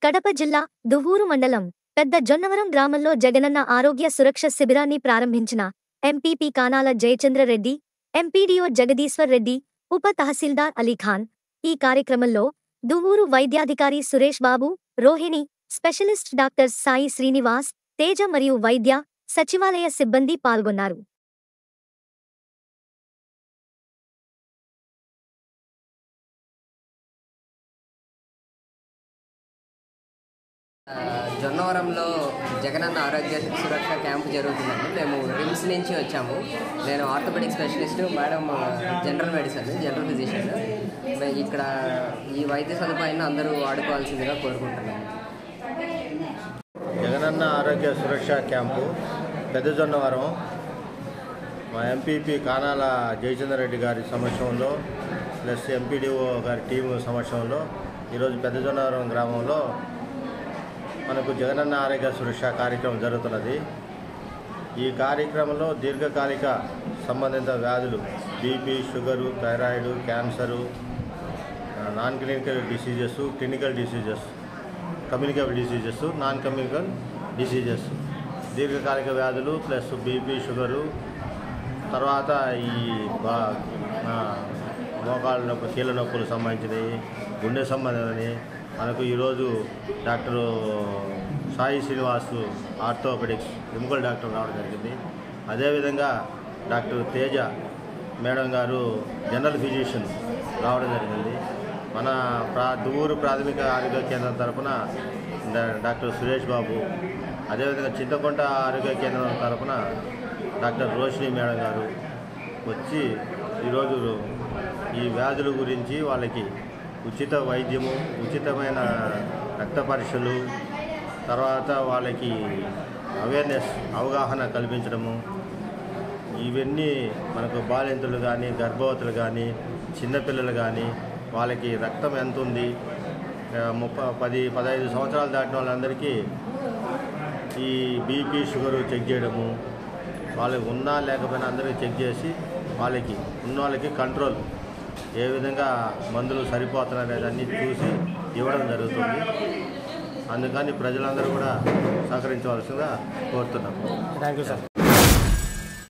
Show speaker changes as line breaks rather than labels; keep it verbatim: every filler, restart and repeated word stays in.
కడప జిల్లా దువ్వూరు మండలం పెద్ద జొన్నవరం గ్రామంలో జగనన్న ఆరోగ్య సురక్ష శిబిరాన్ని ప్రారంభించిన ఎంపీపీ కానాల జయచంద్రరెడ్డి, ఎంపీడీఓ జగదీశ్వర్ రెడ్డి, ఉప తహసీల్దార్ అలీఖాన్. ఈ కార్యక్రమంలో దువ్వూరు వైద్యాధికారి సురేష్ బాబు, రోహిణి, స్పెషలిస్ట్ డాక్టర్స్ సాయి శ్రీనివాస్, తేజ మరియు వైద్య, సచివాలయ సిబ్బంది పాల్గొన్నారు.
జొన్నవరంలో జగనన్న ఆరోగ్య సురక్ష క్యాంపు జరుగుతుందండి. మేము రిమ్స్ నుంచి వచ్చాము. నేను orthopaedic specialist, madam general medicine, general physician. ఇక్కడ ఈ వైద్య సదుపాయాన్ని అందరూ వాడుకోవాల్సిందిగా కోరుకుంటున్నాము.
జగనన్న ఆరోగ్య సురక్ష క్యాంపు పెద్ద జొన్నవరం మా ఎంపీపీ కానాల జయచంద్రరెడ్డి గారి సమక్షంలో ప్లస్ ఎంపీడీఓ గారి టీము సమక్షంలో ఈరోజు పెద్ద జొన్నవరం గ్రామంలో మనకు జగనన్న ఆరోగ్య సురక్ష కార్యక్రమం జరుగుతున్నది. ఈ కార్యక్రమంలో దీర్ఘకాలిక సంబంధిత వ్యాధులు BP, sugar, thyroid, cancer, non clinical diseases, clinical diseases, communicable diseases, non communicable diseases, దీర్ఘకాలిక వ్యాధులు ప్లస్ బీపీ, షుగరు, తర్వాత ఈ బా మోకాళ్ళ నొప్పి, కీళ్ళ నొప్పులకు సంబంధించినవి, గుండె సంబంధించినవి మనకు ఈరోజు డాక్టర్ సాయి శ్రీనివాస్ ఆర్థోపెడిక్స్ ఎముకల డాక్టర్ రావడం జరిగింది. అదేవిధంగా డాక్టర్ తేజ మేడం గారు జనరల్ ఫిజిషియన్ రావడం జరిగింది. మన ప్రా దువ్వూరు ప్రాథమిక ఆరోగ్య కేంద్రం తరఫున డాక్టర్ సురేష్ బాబు, అదేవిధంగా చింతకుంట ఆరోగ్య కేంద్రం తరఫున డాక్టర్ రోషిణి మేడం గారు వచ్చి ఈరోజు ఈ వ్యాధుల గురించి వాళ్ళకి ఉచిత వైద్యము, ఉచితమైన రక్త పరీక్షలు, తర్వాత వాళ్ళకి అవేర్నెస్ అవగాహన కల్పించడము, ఇవన్నీ మనకు బాలింతలు కానీ, గర్భవతులు కానీ, చిన్నపిల్లలు కానీ వాళ్ళకి రక్తం ఎంత ఉంది, ముప్ప పది పదహైదు సంవత్సరాలు దాటిన వాళ్ళందరికీ ఈ బీపీ, షుగరు చెక్ చేయడము, వాళ్ళకి ఉన్నా లేకపోయినా అందరికీ చెక్ చేసి వాళ్ళకి ఉన్న వాళ్ళకి కంట్రోల్ ఏ విధంగా మందులు సరిపోతున్నాయనేది అన్నీ చూసి ఇవ్వడం జరుగుతుంది. అందుకని ప్రజలందరూ కూడా సహకరించవలసిందిగా కోరుతున్నాం.
Thank you sir.